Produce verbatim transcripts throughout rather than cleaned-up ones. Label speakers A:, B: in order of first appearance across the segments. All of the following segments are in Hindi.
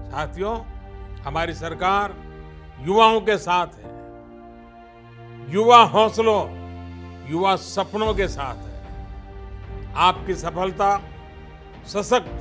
A: साथियों, हमारी सरकार युवाओं के साथ है, युवा हौसलों, युवा सपनों के साथ है। आपकी सफलता सशक्त,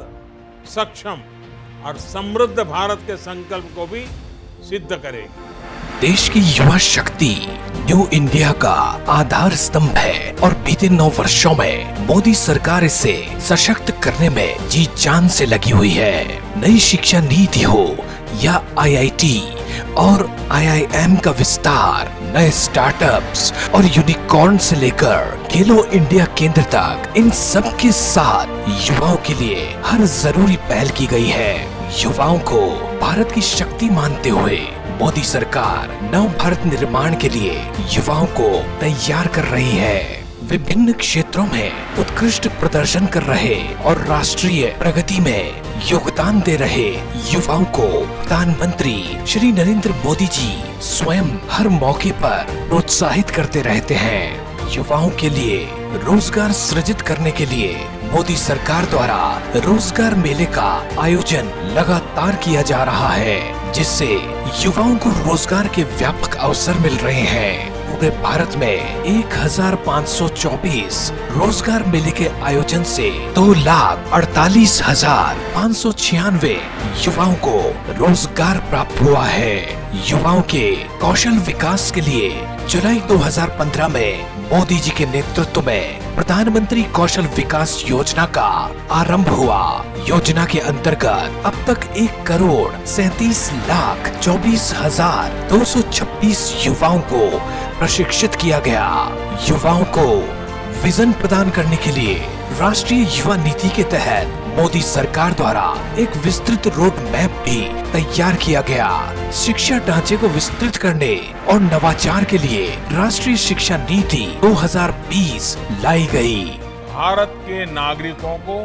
A: सक्षम और समृद्ध भारत के संकल्प को भी सिद्ध करेगी।
B: देश की युवा शक्ति न्यू इंडिया का आधार स्तंभ है और बीते नौ वर्षों में मोदी सरकार इसे सशक्त करने में जी जान से लगी हुई है। नई शिक्षा नीति हो या आई आई टी और आई आई एम का विस्तार, नए स्टार्टअप्स और यूनिकॉर्न से लेकर खेलो इंडिया केंद्र तक, इन सब के साथ युवाओं के लिए हर जरूरी पहल की गई है। युवाओं को भारत की शक्ति मानते हुए मोदी सरकार नव भारत निर्माण के लिए युवाओं को तैयार कर रही है। विभिन्न क्षेत्रों में उत्कृष्ट प्रदर्शन कर रहे और राष्ट्रीय प्रगति में योगदान दे रहे युवाओं को प्रधानमंत्री श्री नरेंद्र मोदी जी स्वयं हर मौके पर प्रोत्साहित करते रहते हैं। युवाओं के लिए रोजगार सृजित करने के लिए मोदी सरकार द्वारा रोजगार मेले का आयोजन लगातार किया जा रहा है, जिससे युवाओं को रोजगार के व्यापक अवसर मिल रहे हैं। पूरे भारत में एक हजार पाँच सौ चौबीस रोजगार मेले के आयोजन से दो लाख अड़तालीस हजार पाँच सौ छियानवे युवाओं को रोजगार प्राप्त हुआ है। युवाओं के कौशल विकास के लिए जुलाई दो हज़ार पंद्रह में मोदी जी के नेतृत्व में प्रधानमंत्री कौशल विकास योजना का आरंभ हुआ। योजना के अंतर्गत अब तक एक करोड़ सैंतीस लाख चौबीस हजार दो सौ छब्बीस युवाओं को प्रशिक्षित किया गया। युवाओं को विजन प्रदान करने के लिए राष्ट्रीय युवा नीति के तहत मोदी सरकार द्वारा एक विस्तृत रोड मैप भी तैयार किया गया। शिक्षा ढांचे को विस्तृत करने और नवाचार के लिए राष्ट्रीय शिक्षा नीति दो हज़ार बीस लाई गई।
A: भारत के नागरिकों को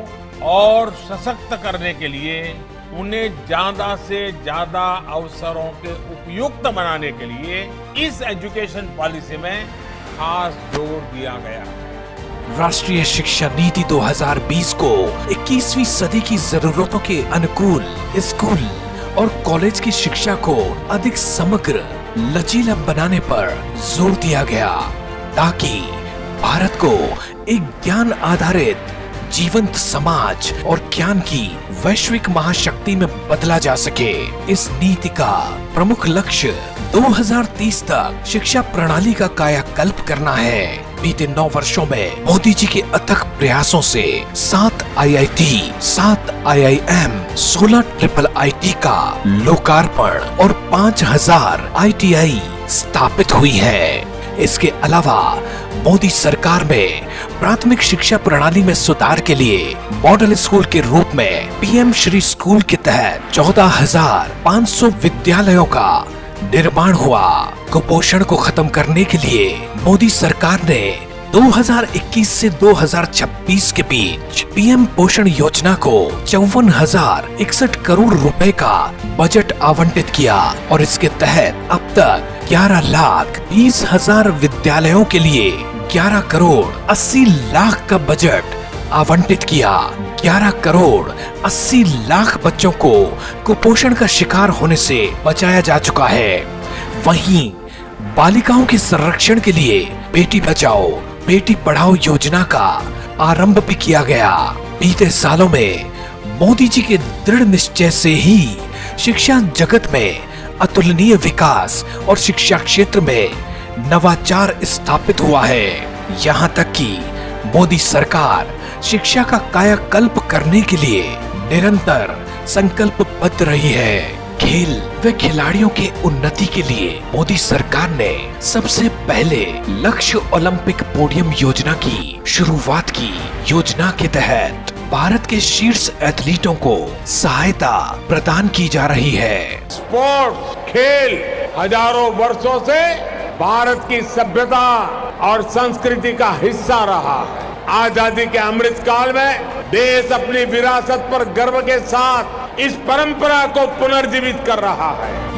A: और सशक्त करने के लिए उन्हें ज्यादा से ज्यादा अवसरों के उपयुक्त बनाने के लिए इस एजुकेशन पॉलिसी में खास जोर दिया गया है।
B: राष्ट्रीय शिक्षा नीति दो हज़ार बीस को इक्कीसवीं सदी की जरूरतों के अनुकूल स्कूल और कॉलेज की शिक्षा को अधिक समग्र, लचीला बनाने पर जोर दिया गया, ताकि भारत को एक ज्ञान आधारित जीवंत समाज और ज्ञान की वैश्विक महाशक्ति में बदला जा सके। इस नीति का प्रमुख लक्ष्य दो हज़ार तीस तक शिक्षा प्रणाली का कायाकल्प करना है। बीते नौ वर्षों में मोदी जी के अथक प्रयासों से सात आई आई टी, सात आई आई एम, सोलह ट्रिपल आई टी का लोकार्पण और पाँच हजार आई टी आई स्थापित हुई है। इसके अलावा मोदी सरकार में प्राथमिक शिक्षा प्रणाली में सुधार के लिए मॉडल स्कूल के रूप में पी एम श्री स्कूल के तहत चौदह हजार पाँच सौ विद्यालयों का निर्माण हुआ। कुपोषण को खत्म करने के लिए मोदी सरकार ने दो हज़ार इक्कीस से दो हज़ार छब्बीस के बीच पी एम पोषण योजना को चौवन हजार इकसठ करोड़ रुपए का बजट आवंटित किया और इसके तहत अब तक ग्यारह लाख बीस हजार विद्यालयों के लिए ग्यारह करोड़ अस्सी लाख का बजट आवंटित किया। ग्यारह करोड़ अस्सी लाख बच्चों को कुपोषण का शिकार होने से बचाया जा चुका है। वहीं बालिकाओं के संरक्षण के लिए बेटी बचाओ बेटी पढ़ाओ योजना का आरंभ भी किया गया। बीते सालों में मोदी जी के दृढ़ निश्चय से ही शिक्षा जगत में अतुलनीय विकास और शिक्षा क्षेत्र में नवाचार स्थापित हुआ है। यहाँ तक कि मोदी सरकार शिक्षा का कायाकल्प करने के लिए निरंतर संकल्पबद्ध रही है। खेल व खिलाड़ियों के उन्नति के लिए मोदी सरकार ने सबसे पहले लक्ष्य ओलंपिक पोडियम योजना की शुरुआत की। योजना के तहत भारत के शीर्ष एथलीटों को सहायता प्रदान की जा रही है।
A: स्पोर्ट्स, खेल हजारों वर्षों से भारत की सभ्यता और संस्कृति का हिस्सा रहा है। आजादी के अमृत काल में देश अपनी विरासत पर गर्व के साथ इस परंपरा को पुनर्जीवित कर रहा है।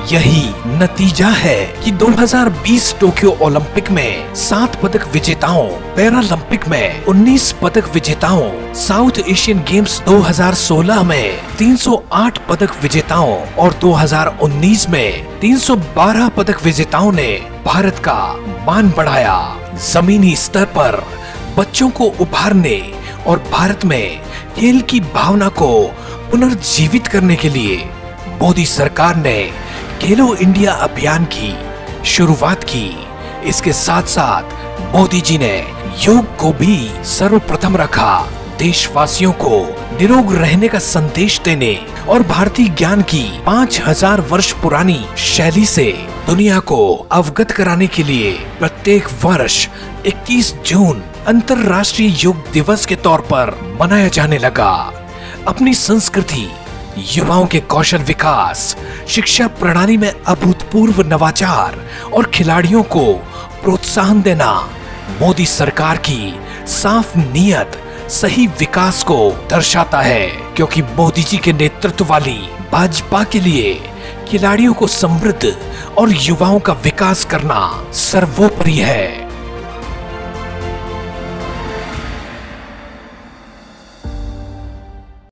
B: यही नतीजा है कि दो हज़ार बीस टोक्यो ओलंपिक में सात पदक विजेताओं, पैरालंपिक में उन्नीस पदक विजेताओं, साउथ एशियन गेम्स दो हज़ार सोलह में तीन सौ आठ पदक विजेताओं और दो हज़ार उन्नीस में तीन सौ बारह पदक विजेताओं ने भारत का मान बढ़ाया। जमीनी स्तर पर बच्चों को उभारने और भारत में खेल की भावना को पुनर्जीवित करने के लिए मोदी सरकार ने खेलो इंडिया अभियान की शुरुआत की। इसके साथ साथ मोदी जी ने योग को भी सर्वप्रथम रखा। देशवासियों को निरोग रहने का संदेश देने और भारतीय ज्ञान की पाँच हज़ार वर्ष पुरानी शैली से दुनिया को अवगत कराने के लिए प्रत्येक वर्ष इक्कीस जून अंतर्राष्ट्रीय योग दिवस के तौर पर मनाया जाने लगा। अपनी संस्कृति, युवाओं के कौशल विकास, शिक्षा प्रणाली में अभूतपूर्व नवाचार और खिलाड़ियों को प्रोत्साहन देना मोदी सरकार की साफ नीयत सही विकास को दर्शाता है, क्योंकि मोदी जी के नेतृत्व वाली भाजपा के लिए खिलाड़ियों को समृद्ध और युवाओं का विकास करना सर्वोपरि है।